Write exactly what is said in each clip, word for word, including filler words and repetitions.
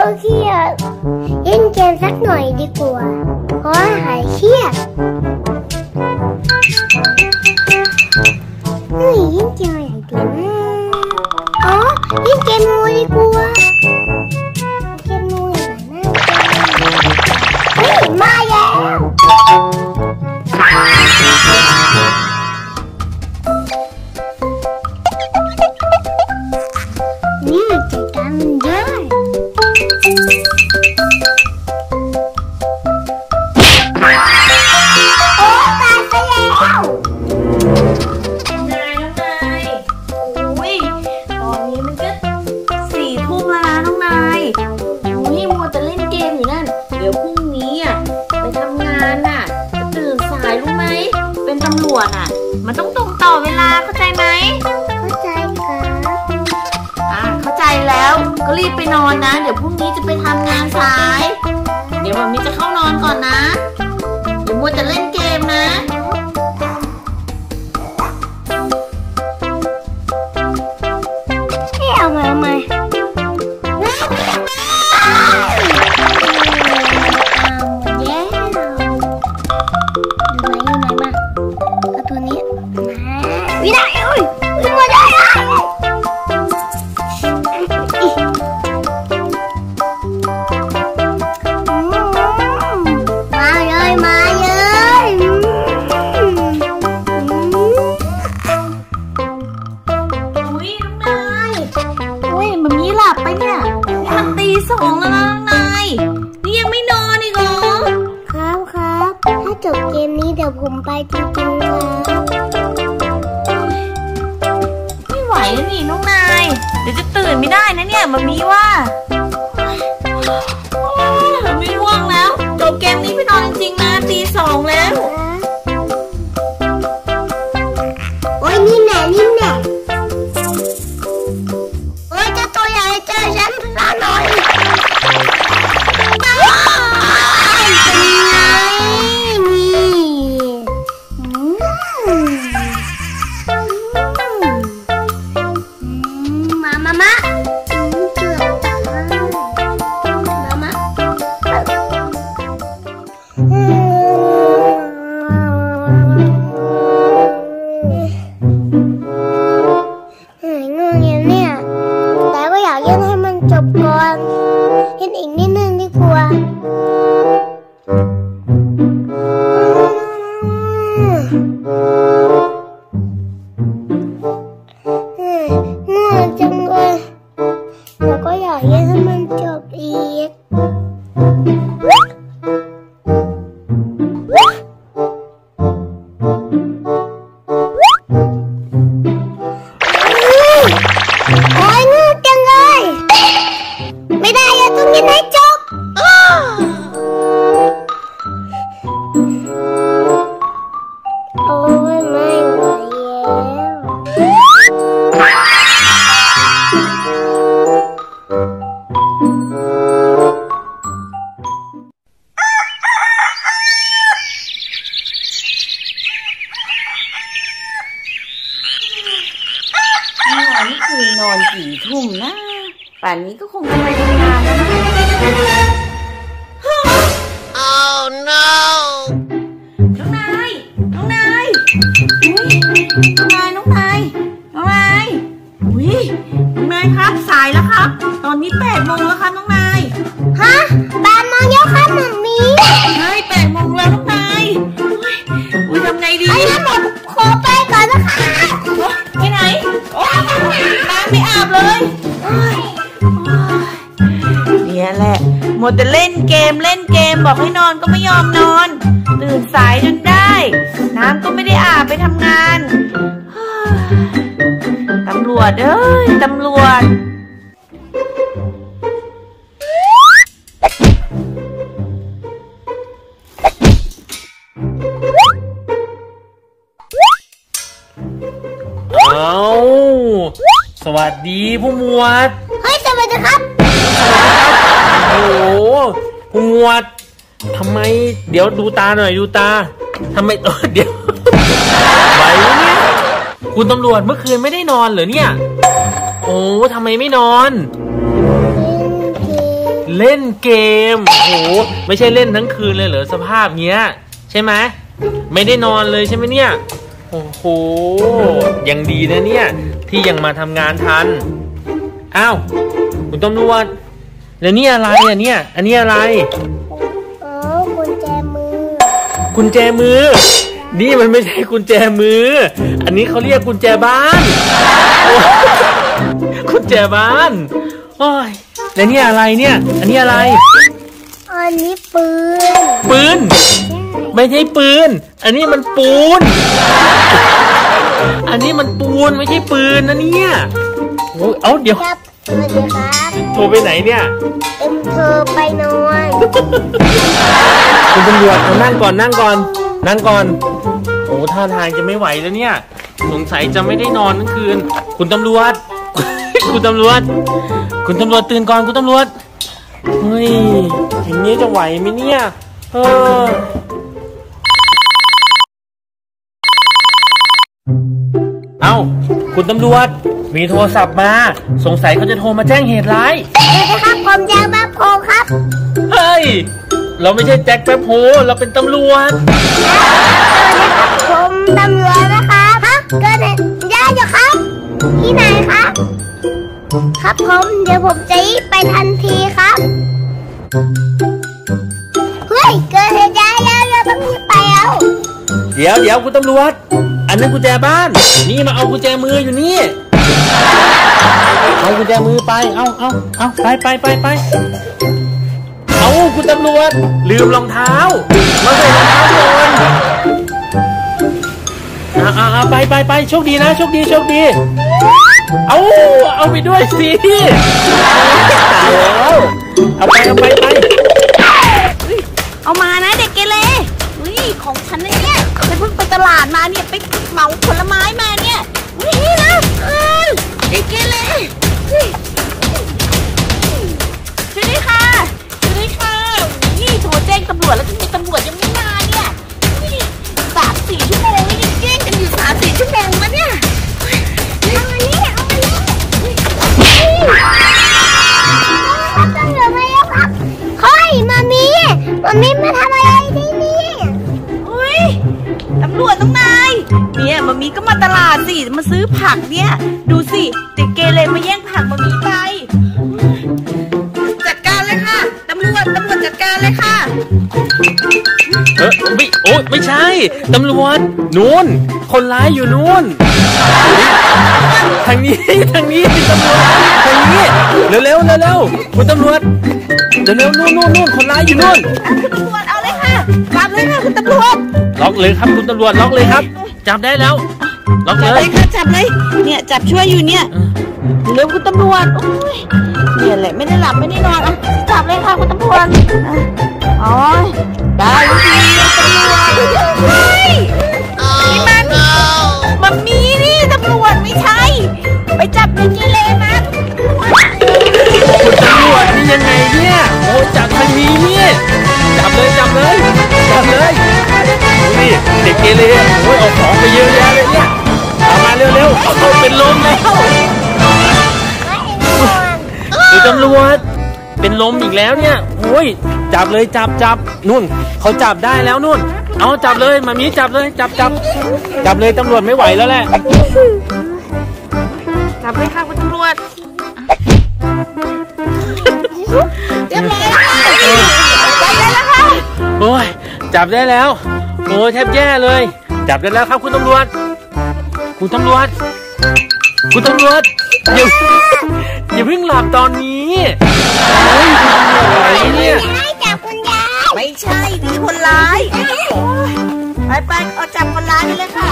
เครียดเล่นเกมสักหน่อยดีกว่าเพราะหายเครียดเฮ้ยเล่นเกมอะไรดีนะอ๋อเล่นเกมงูดีกว่าเกมงูอย่างไรน่าเฮ้ยมาแล้วนี่จัดการมันเยอะโอ้ตายไปแล้วนายน้องนายอุ้ยตอนนี้มันก็สี่ทุ่มแล้วนะน้องนายอุ้ยมัวแต่เล่นเกมอยู่นั่นเดี๋ยวพรุ่งนี้อ่ะไปทำงานน่ะจะตื่นสายรู้ไหมเป็นตำรวจอ่ะมันต้องตรงต่อเวลาเข้าใจไหมเข้าใจครับอ่าเข้าใจแล้วก็รีบไปนอนนะเดี๋ยวพรุ่งนี้จะไปทำงานสายเดี๋ยวมัมมี่จะเข้านอนก่อนนะเดี๋ยวมัวแต่เล่นเกมนะให้เอามาเอามาแย่อยู่ไหนอยู่ไหนมาเอาตัวนี้วินาทีอุ้ยอุ้ยหมดได้สองแล้วนะน้องนายนี่ยังไม่นอนอีกเหรอครับครับถ้าจบเกมนี้เดี๋ยวผมไปจริงๆครับไม่ไหวแล้วนี่น้องนายเดี๋ยวจะตื่นไม่ได้นะเนี่ยมัมมี่ว่าไม่ง่วงแล้วจบเกมนี้ไปนอนจริงๆนะตีสองแล้วโอ้ยนี่แน่นี่แน่โอ้ยเจ้าตัวใหญ่เจอฉันรอหน่อยนี่คือนอนกี่ทุ่มนะป่านนี้ก็คงจะไปทำงานแล้วนะ Oh no น้องนายน้องนายน้องนายน้องนายน้องนายอุ้ยน้องนายครับสายแล้วครับตอนนี้แปดโมงแล้วครับน้องนายฮะแปดโมงแล้วครับมัมมี่ใช่แปดโมงแล้วน้องนายอุ้ยทำไงดีไอ้นั่นหมดขอไปก่อนนะคะไปไหนโอ้ยน้ำไม่อาบเลยเนี่ยแหละหมดแต่เล่นเกมเล่นเกมบอกให้นอนก็ไม่ยอมนอนตื่นสายจนได้น้ำก็ไม่ได้อาบไปทำงานตำรวจเอ้ยตำรวจเอาสวัสดีผู้หมวดเฮ้ยสวัสดีครับโอ้โหผู้หมวดทำไมเดี๋ยวดูตาหน่อยดูตาทำไมเออเดี๋ยวไหวเนี่ยคุณตำรวจเมื่อคืนไม่ได้นเล่นเกมโอ้โหไม่ใช่เล่นทั้งคืนเลยเหรอสภาพเนี้ยใช่ไหมไม่ได้นอนเลยใช่ไหมเนี่ยโอ้โหยังดีนะเนี่ยที่ยังมาทำงานทันอ้าวคุณตำรวจแล้วนี่อะไรอ่ะเนี่ยอันนี้อะไรอ๋อกุญแจมือกุญแจมือนี่มันไม่ใช่กุญแจมืออันนี้เขาเรียกกุญแจบ้านกุญแจบ้านโอ้ยแล้วนี่อะไรเนี่ยอันนี้อะไรอันนี้ปืนปืนไม่ใช่ปืนอันนี้มันปูนอันนี้มันปูนไม่ใช่ปืนนะเนี่ยโอ้เอาเดี๋ยวสวัสดีครับโทรไปไหนเนี่ยเอ็มโทรไปนอนคุณตำรวจนั่งก่อนนั่งก่อนนั่งก่อนโอ้ท่าทางจะไม่ไหวแล้วเนี่ยสงสัยจะไม่ได้นอนทั้งคืนคุณตำรวจคุณตำรวจคุณตำรวจตื่นก่อนคุณตำรวจเฮ้ยอย่างนี้จะไหวไหมเนี่ยเออเอ้าคุณตำรวจมีโทรศัพท์มาสงสัยเขาจะโทรมาแจ้งเหตุร้ายสวัสดีครับผมแจ็คแป๊บโฮครับเฮ้ยเราไม่ใช่แจ็คแป๊บโฮเราเป็นตำรวจสวัสดีครับผมตำรวจนะครับฮะเกิดเหตุยากอยู่ครับที่ไหนครับครับผมเดี๋ยวผมจะไปทันทีครับเฮ้ยเกิดเหตุยากแล้วเราต้องรีบไปเอาเดี๋ยวเดี๋ยวคุณตำรวจอันนั้นกุญแจบ้านนี่มาเอากุญแจมืออยู่นี่เอากุญแจมือไปเอาเอาเอาไปไปไปไปเอาคุณตำรวจลืมรองเท้ามาใส่รองเท้าก่อนเอาเอาเอาไปไปไปโชคดีนะโชคดีโชคดีเอาเอาไปด้วยสิตายแล้วเอาไปเอาไปไปเอามานะเด็กเกเรของฉันนะเนี่ยฉันเพิ่งไปตลาดมาเนี่ยไปเหมาผลไม้มาเนี่ยนี่นะเด็กเกเรช่วยด้วยค่ะช่วยด้วยค่ะนี่โทรแจ้งตำรวจแล้วทำไมตำรวจยังไม่มาเนี่ยนี่สามสี่ชั่วโมงนี่ยังแจ้งกันอยู่สามสี่ชั่วโมงมาเนี่ยเอาอันนี้เอาอันนี้ตำรวจมาแล้วครับเฮ้ยมามีมามีมาทำอะไรที่นี่ตำรวจต้องนายเนี่ยมามีก็มาตลาดสิมาซื้อผักเนี่ยดูสิเด็กเกเรมาแย่งผักมามีไปจัดการเลยค่ะตำรวจตำรวจจัดการเลยค่ะเออไม่โอ้ไม่ใช่ตำรวจนู่นคนร้ายอยู่นู่นทางนี้ทางนี้ตำรวจทางนี้เร็วเร็วเร็วเร็วคุณตำรวจเร็วเร็วนู่นนู่นนู่นคนร้ายอยู่นู่นคุณตำรวจเอาเลยค่ะจับเลยค่ะคุณตำรวจล็อกเลยครับคุณตำรวจล็อกเลยครับจับได้แล้วล็อกเลยค่ะจับเลยเนี่ยจับช่วยอยู่เนี่ยเร็วคุณตำรวจโอ้ยเนี่ยแหละไม่ได้หลับไม่ได้นอนอ่ะจับเลยค่ะคุณตำรวจอ๋อได้ทีตำรวจเฮ้ยนี่มันมันมีนี่ตำรวจไม่ใช่ไปจับเด็กเกเรมาคุณตำรวจนี่ยังไงเนี่ยโอ้จับทางนี้นี่จับเลยจับเลยจับเลยนี่เด็กเกเรโอ้ยเอาของไปเยอะแยะเลยเนี่ยเอามาเร็วๆเอาเป็นลมแล้วคือตำรวจเป็นลมอีกแล้วเนี่ยโอ้ยจับเลยจับจับนู่นเขาจับได้แล้วนู่นเอาจับเลยมามีจับเลยจับจับจับเลยตำรวจไม่ไหวแล้วแหละจับเลยค่ะคุณตำรวจเรียบร้อยจับได้แล้วค่ะโอ้ยจับได้แล้วโอ้แทบแย่เลยจับได้แล้วครับคุณตำรวจคุณตำรวจคุณตำรวจอย่าอย่าเพิ่งหลับตอนนี้เฮ้ยอะไรเนี่ยจับคุณยายไม่ใช่ดีคนร้ายไปไปเอาจับคนร้ายไปเลยค่ะ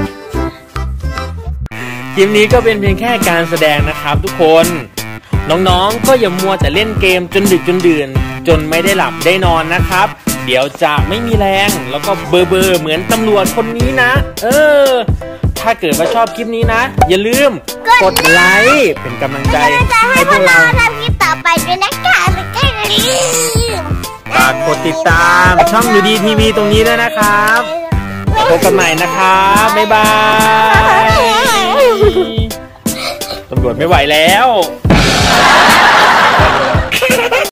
คลิปนี้ก็เป็นเพียงแค่การแสดงนะครับทุกคนน้องๆก็อย่ามัวแต่เล่นเกมจนดึกจนดื่นจนไม่ได้หลับได้นอนนะครับเดี๋ยวจะไม่มีแรงแล้วก็เบอร์เบอร์เหมือนตำรวจคนนี้นะเออถ้าเกิดว่าชอบคลิปนี้นะอย่าลืมกดไลค์เป็นกำลังใจให้พวกเราทำคลิปต่อไปด้วยนะคะแล้วก็อย่าลืมฝากกดติดตามช่องยูดีทีวีตรงนี้ด้วยนะครับพบกันใหม่นะครับบ๊ายบายตำรวจไม่ไหวแล้ว